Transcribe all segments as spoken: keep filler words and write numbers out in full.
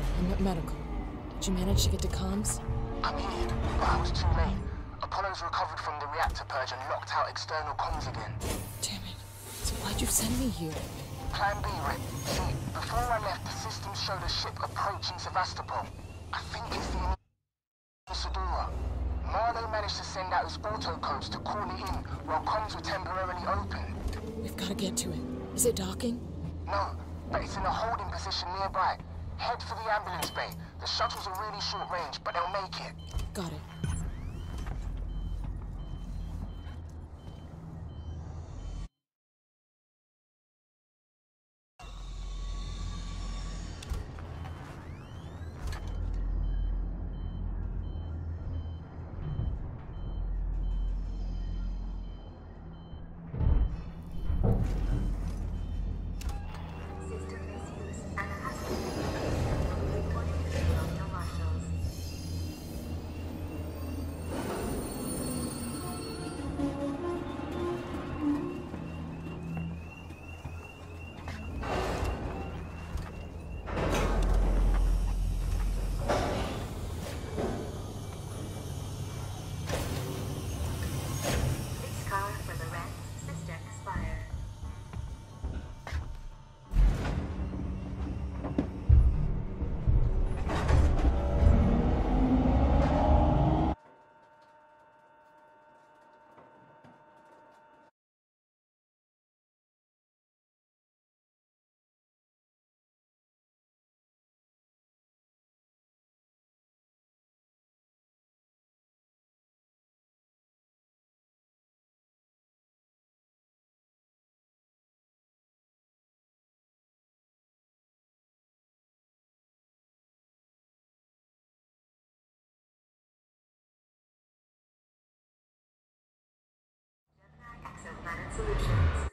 I'm at medical. Did you manage to get to comms? I'm here, but I was too late. Apollo's recovered from the reactor purge and locked out external comms again. Damn it. So why'd you send me here? Plan B, Rip. See, before I left, the system showed a ship approaching Sevastapool. I think it's the Nostromo. Marlowe managed to send out his autocodes to call it in while comms were temporarily open. We've got to get to it. Is it docking? No, but it's in a holding position nearby. Head for the ambulance bay. The shuttles are really short range, but they'll make it. Got it. Exoplanet Solutions.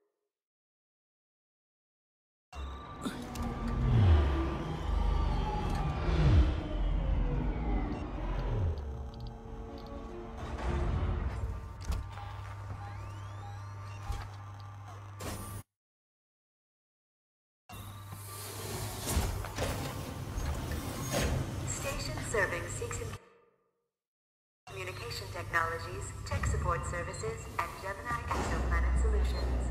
Station serving six communication technologies, tech support services, and Gemini Exoplanet Solutions.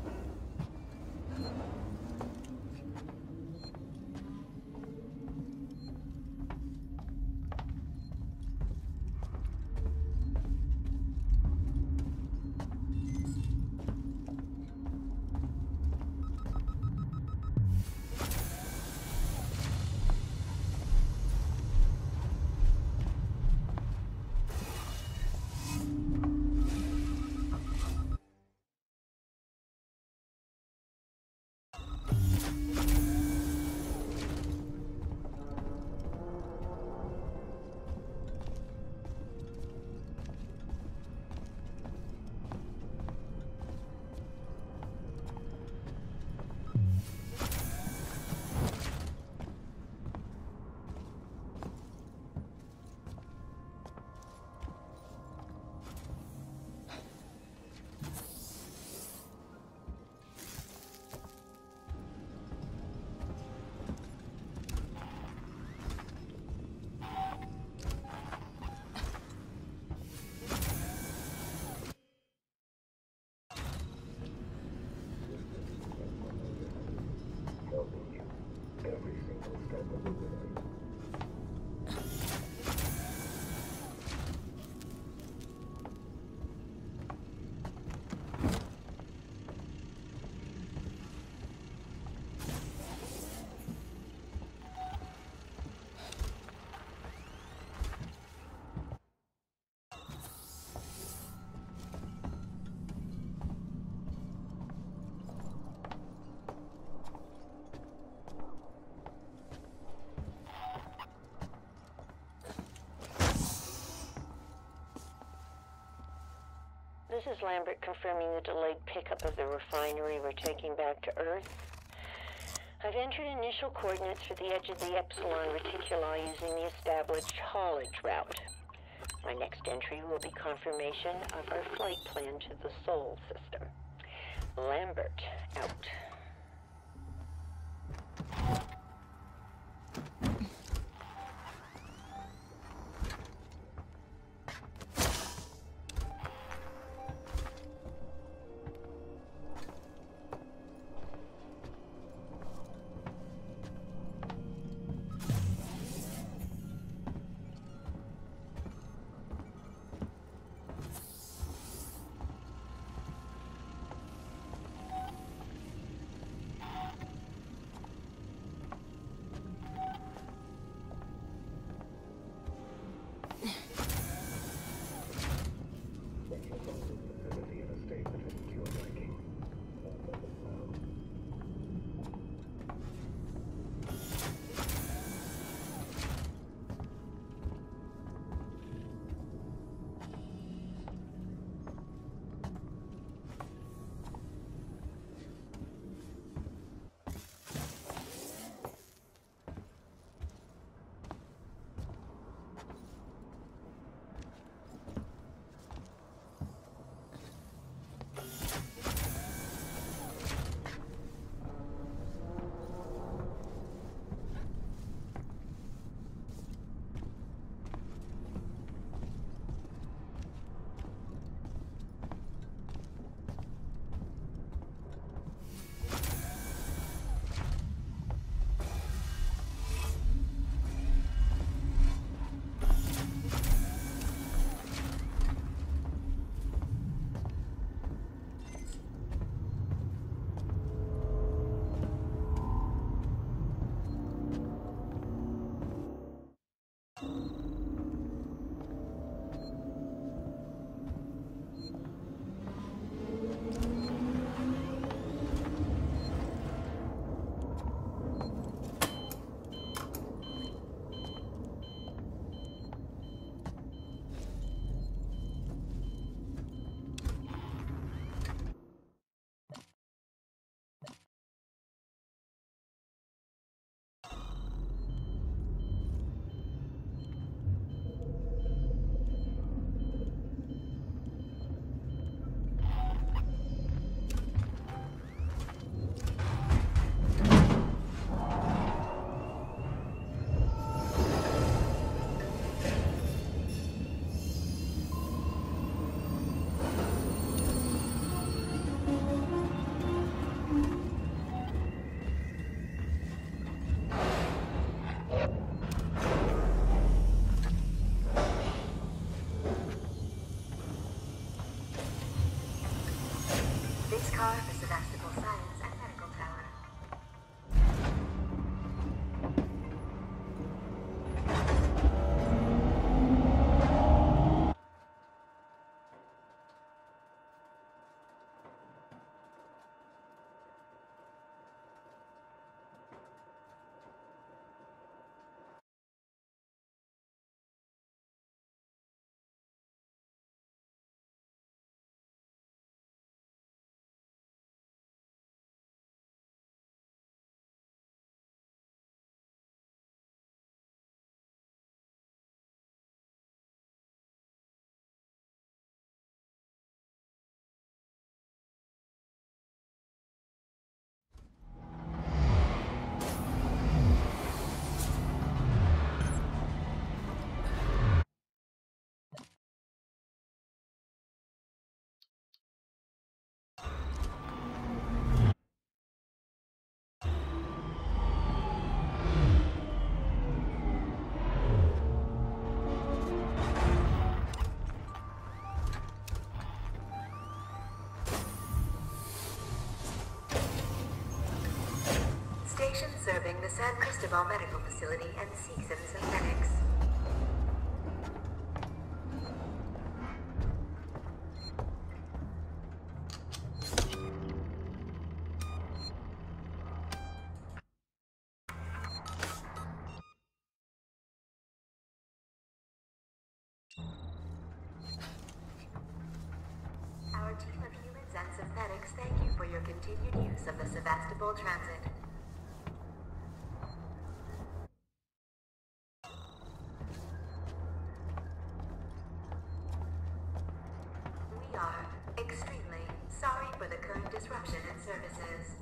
This is Lambert confirming the delayed pickup of the refinery we're taking back to Earth. I've entered initial coordinates for the edge of the Epsilon Reticuli using the established haulage route. My next entry will be confirmation of our flight plan to the Sol system. Lambert, out. car for Sevastapool Science and Medical Tower. Station serving the San Cristobal Medical Facility and Season Synthetics. Our team of humans and synthetics thank you for your continued use of the Sevastapool Transit. We are extremely sorry for the current disruption in services.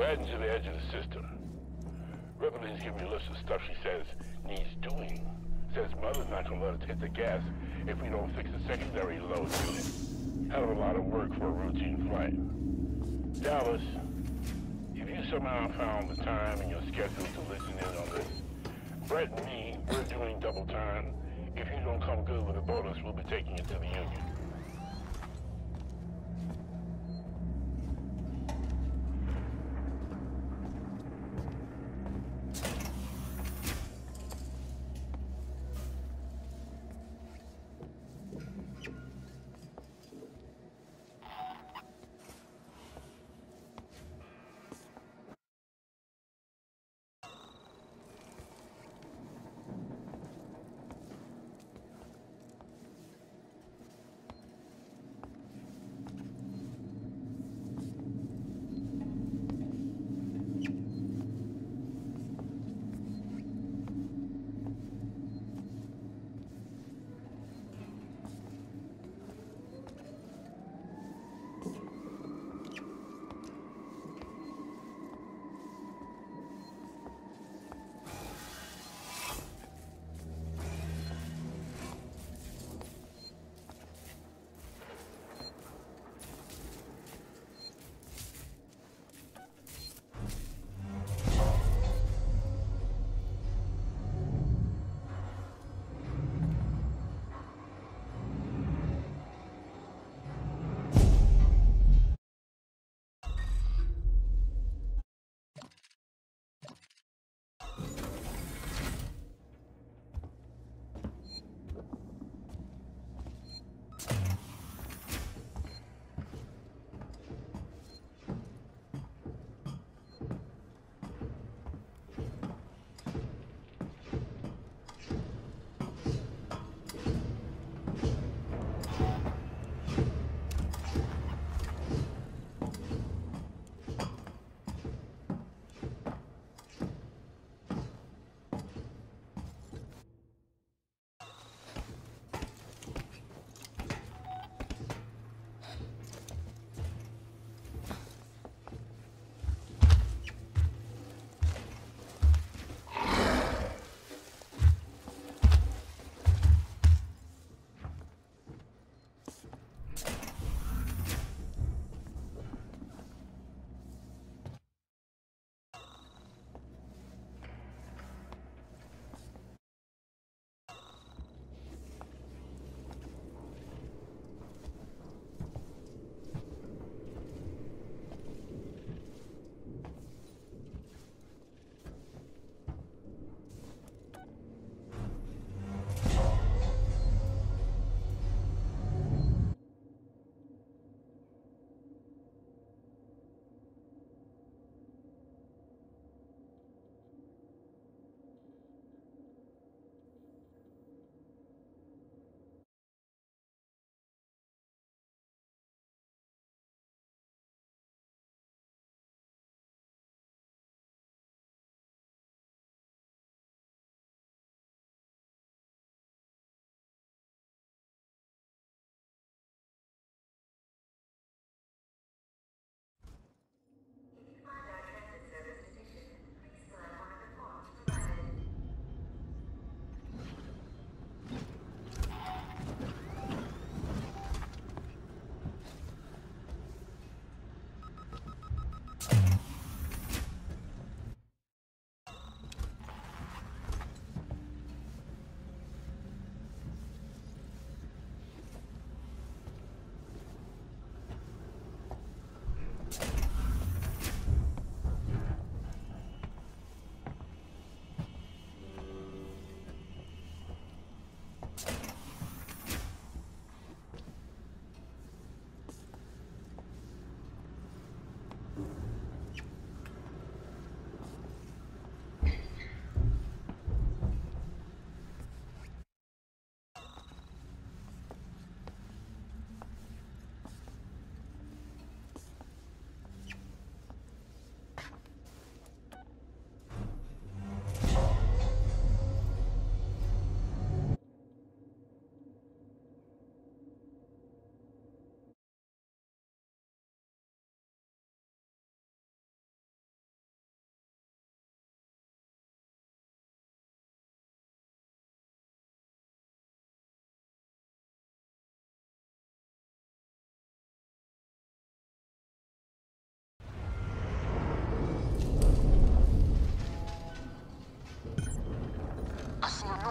riding to the edge of the system. Ripley's giving me a list of stuff she says needs doing. Says Mother's not gonna let us hit the gas if we don't fix the secondary load unit. Hell of a lot of work for a routine flight. Dallas, if you somehow found the time in your schedule to listen in on this, Brett and me, we're doing double time. If you don't come good with a bonus, we'll be taking it to the union.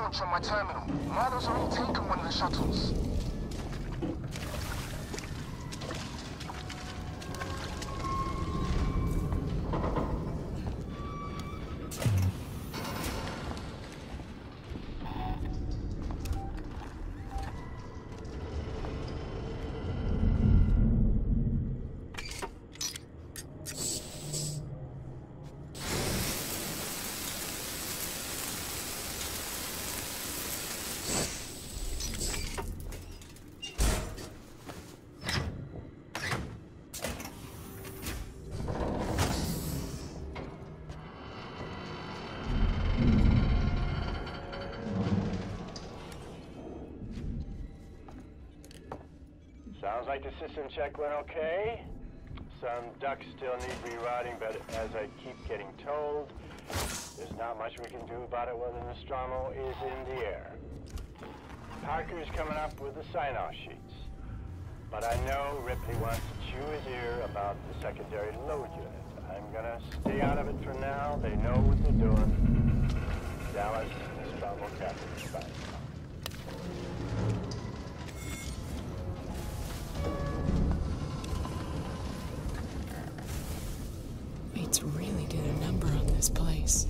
watch on my terminal. Marlo's already taken one of the shuttles. Sounds like the system check went okay. Some ducts still need rerouting, but as I keep getting told, there's not much we can do about it while the Nostromo is in the air. Parker's coming up with the sign-off sheets. But I know Ripley wants to chew his ear about the secondary load unit. I'm gonna stay out of it for now. They know what they're doing. Dallas, Nostromo Captain, bye. Mates really did a number on this place.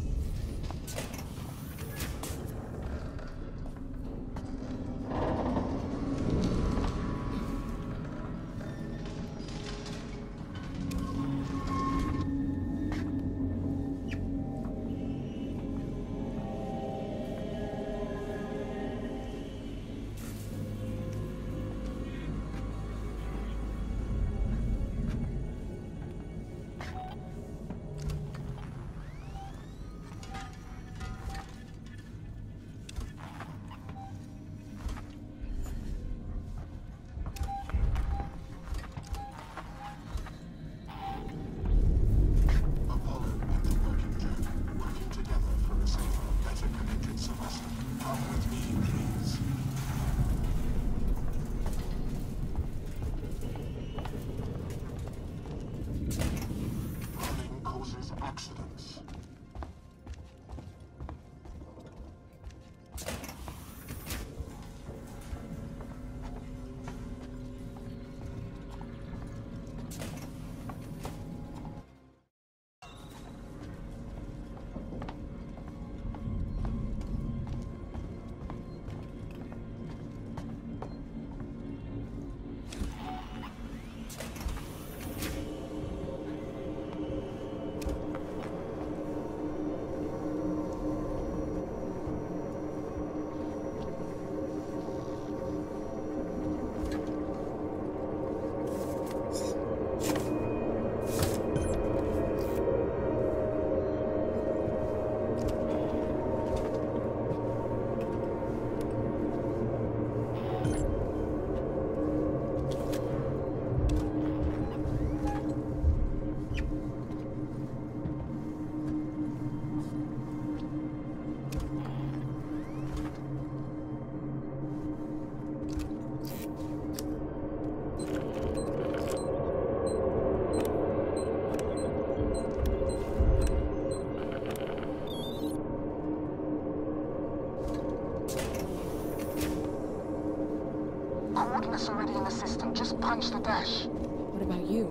Coordinates already in the system. Just punch the dash. What about you?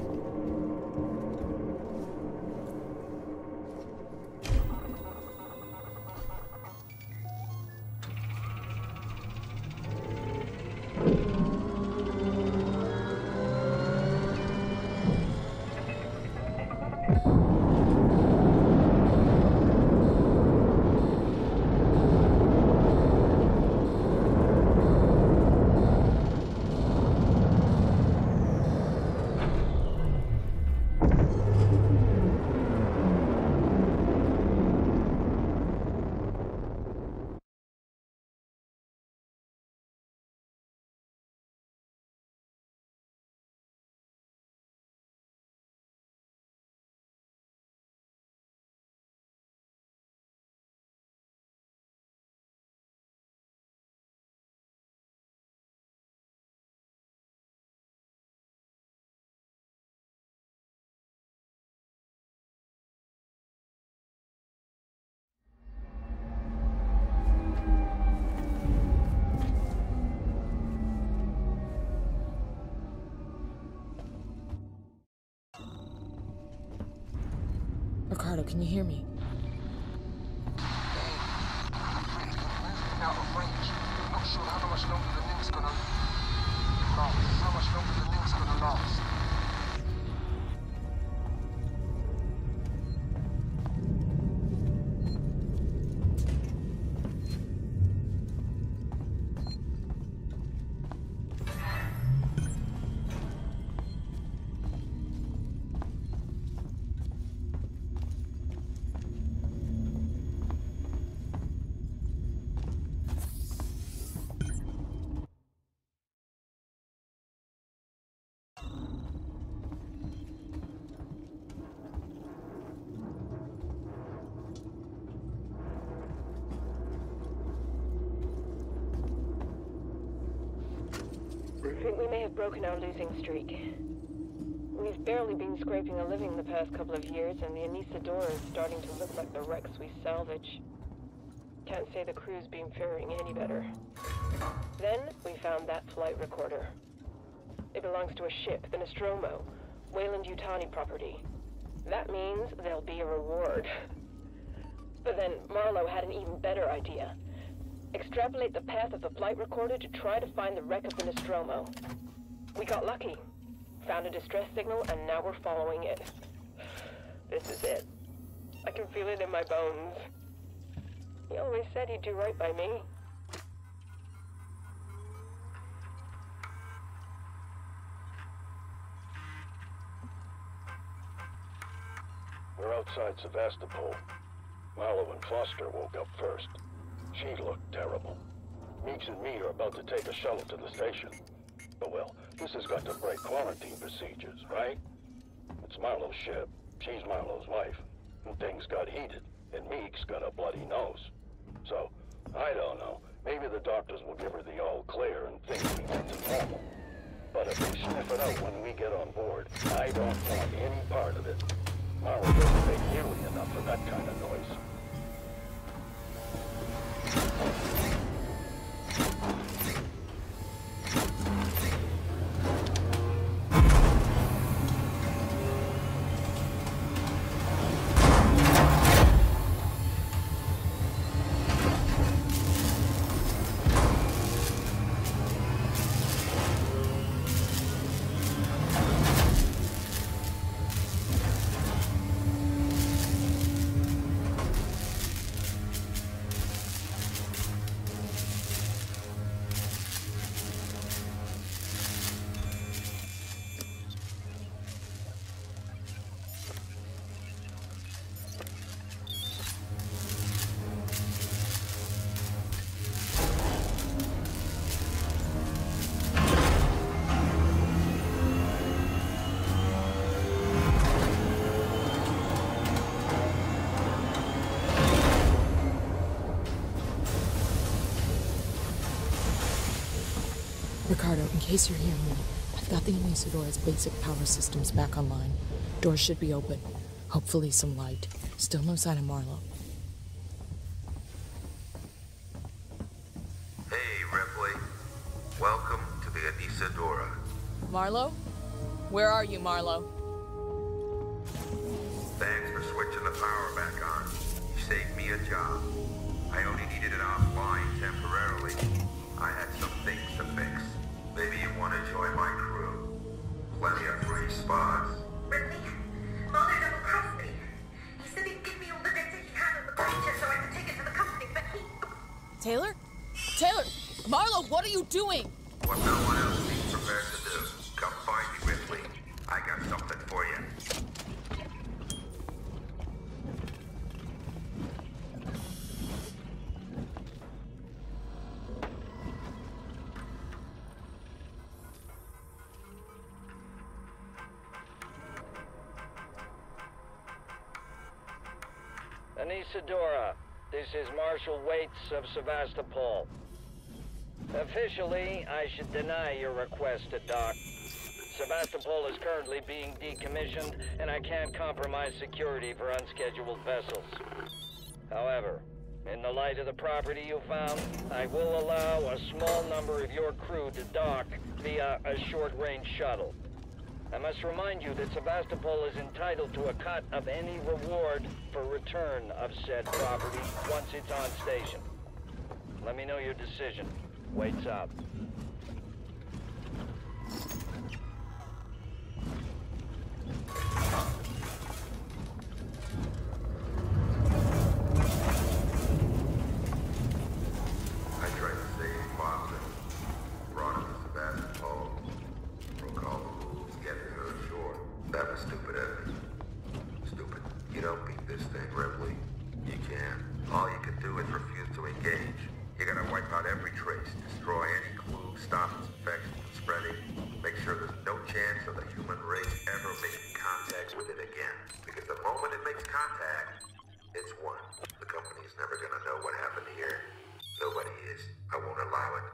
Ricardo, can you hear me? Out of range. Not sure how much longer the link's gonna last. How much longer the link's gonna last. I think we may have broken our losing streak. We've barely been scraping a living the past couple of years, and the Anisadora is starting to look like the wrecks we salvage. Can't say the crew's been faring any better. Then, we found that flight recorder. It belongs to a ship, the Nostromo, Weyland-Yutani property. That means there'll be a reward. But then, Marlowe had an even better idea. Extrapolate the path of the flight recorder to try to find the wreck of the Nostromo. We got lucky. Found a distress signal, and now we're following it. This is it. I can feel it in my bones. He always said he'd do right by me. We're outside Sevastapool. Marlowe and Foster woke up first. She looked terrible. Meeks and me are about to take a shuttle to the station. But well, this has got to break quarantine procedures, right? It's Marlowe's ship. She's Marlowe's wife. And things got heated, and Meeks got a bloody nose. So, I don't know. Maybe the doctors will give her the all clear and things will get to normal. But if they sniff it out when we get on board, I don't want any part of it. Marlowe doesn't make nearly enough for that kind of noise. Ricardo, in case you're hearing me, I've got the Anisadora's basic power systems back online. Doors should be open. Hopefully some light. Still no sign of Marlowe. Hey, Ripley. Welcome to the Anisadora. Marlowe? Where are you, Marlowe? Thanks for switching the power back on. You saved me a job. I only needed it offline temporarily. I had some things to fix. Maybe you want to join my crew. Plenty of free spots. Ripley, Mulder double-crossed me. He said he'd give me all the data he had on the creature so I could take it to the company, but he... Taylor? Taylor! Marlowe, what are you doing? What no one else seems prepared to do. Come find me, Ripley. I got something for you. Anisadora, this is Marshal Waits of Sevastapool. Officially, I should deny your request to dock. Sevastapool is currently being decommissioned, and I can't compromise security for unscheduled vessels. However, in the light of the property you found, I will allow a small number of your crew to dock via a short-range shuttle. I must remind you that Sevastopol is entitled to a cut of any reward for return of said property once it's on station. Let me know your decision. Waits up. I tried to save Boston. Brought him to Sebastopol. Broke all the rules, getting her ashore. That was stupid of me. Stupid. You don't beat this thing, Ripley. You can't. All you can do is refuse to engage. You gotta wipe out every trace, destroy any clue, stop its infection from spreading, make sure there's no chance of the human race ever making contact with it again. Because the moment it makes contact, it's won. The company's never gonna know what happened here. Nobody is. I won't allow it.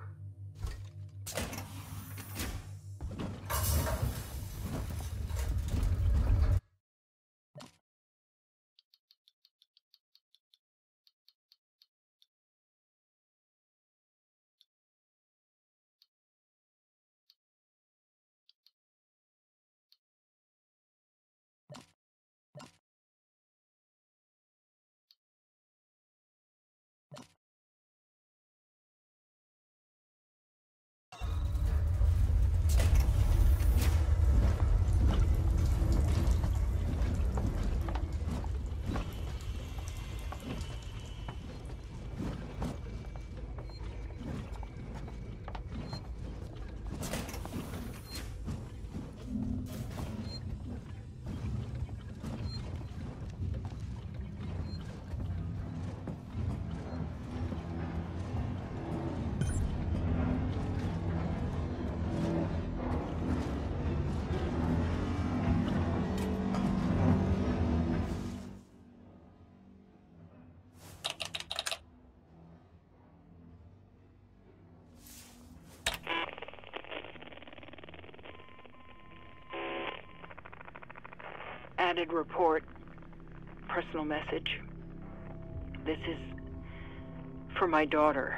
Added report. Personal message. This is for my daughter.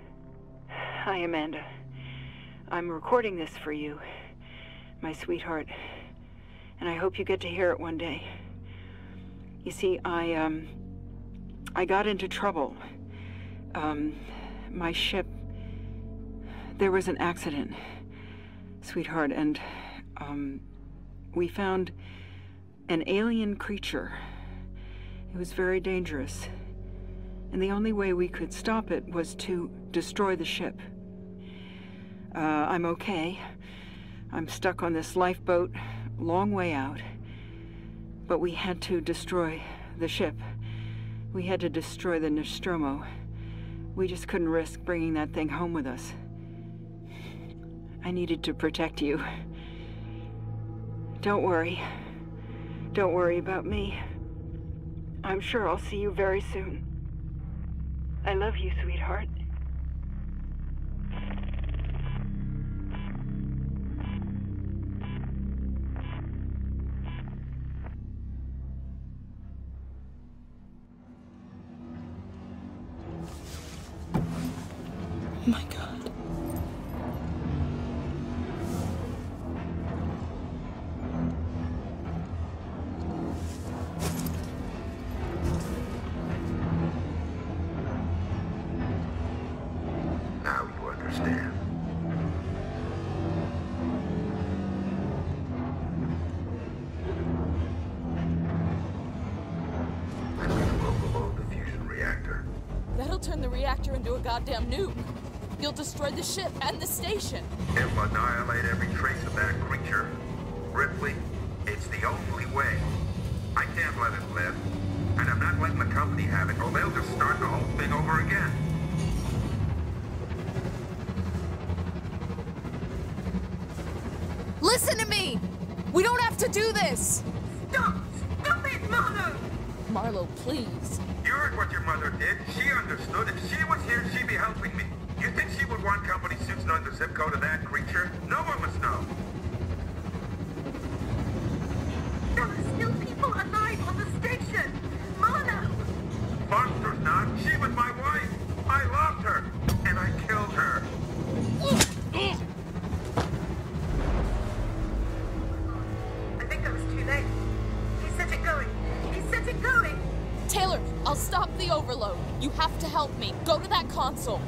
Hi, Amanda. I'm recording this for you, my sweetheart, and I hope you get to hear it one day. You see, I, um, I got into trouble. Um, my ship, there was an accident, sweetheart, and, um, we found an alien creature. It was very dangerous. And the only way we could stop it was to destroy the ship. Uh, I'm okay. I'm stuck on this lifeboat, long way out. But we had to destroy the ship. We had to destroy the Nostromo. We just couldn't risk bringing that thing home with us. I needed to protect you. Don't worry. Don't worry about me. I'm sure I'll see you very soon. I love you, sweetheart. My God. Turn the reactor into a goddamn nuke. You'll destroy the ship and the station. It will annihilate every trace of that creature. Ripley, it's the only way. I can't let it live. And I'm not letting the company have it, or they'll just start the whole thing over again. Listen to me! We don't have to do this! Stop! Stop it, Marlo! Marlo, please. You heard what your mother did. She understood. If she was here, she'd be helping me. You think she would want company suits knowing the zip code of that creature? No one must know. There are still people alive on the station! Marlo! Foster's not. She was my wife. I loved her. And I killed her. help me. Go to that console.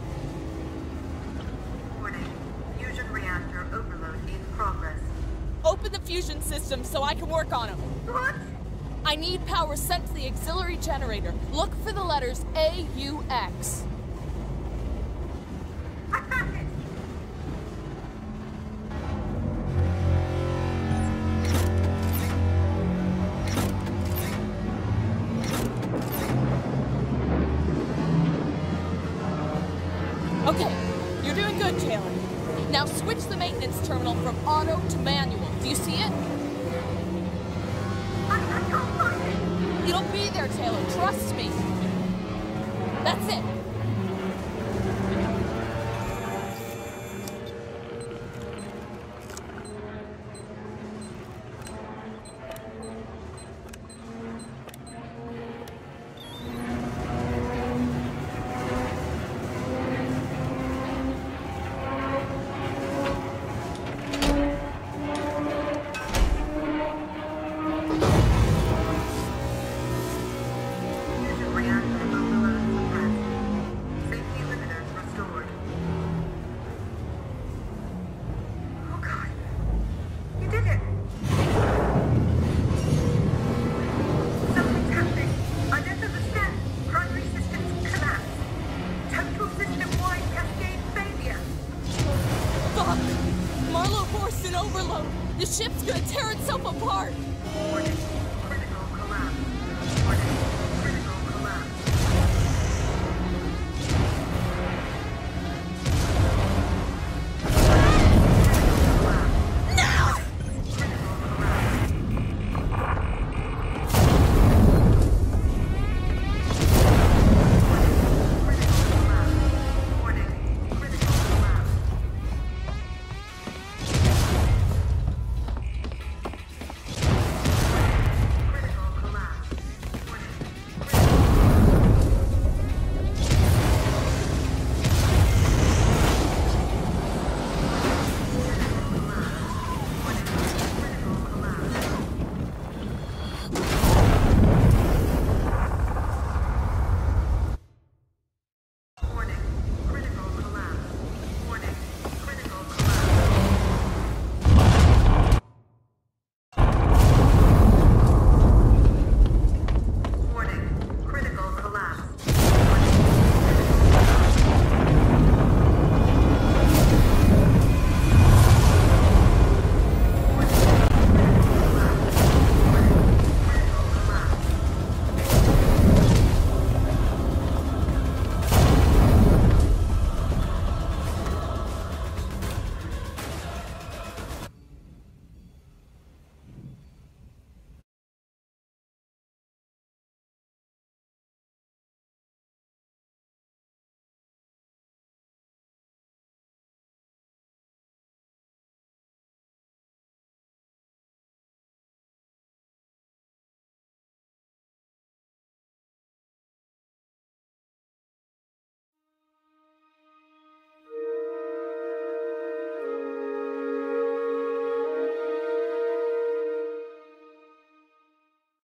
Warning. Fusion reactor overload in progress. Open the fusion system so I can work on them. What? I need power sent to the auxiliary generator. Look for the letters A U X. I found it! Okay, you're doing good, Taylor. Now switch the maintenance terminal from auto to manual. Do you see it? I, I can't find it! It'll be there, Taylor. Trust me. That's it. Fusion reactor overload suppressed. Safety limiters restored. Oh god. You did it! Something's happening. I don't understand. Primary systems collapse. Total system-wide cascade failure. Fuck! Marlowe forced an overload. The ship's gonna tear itself apart. Warning.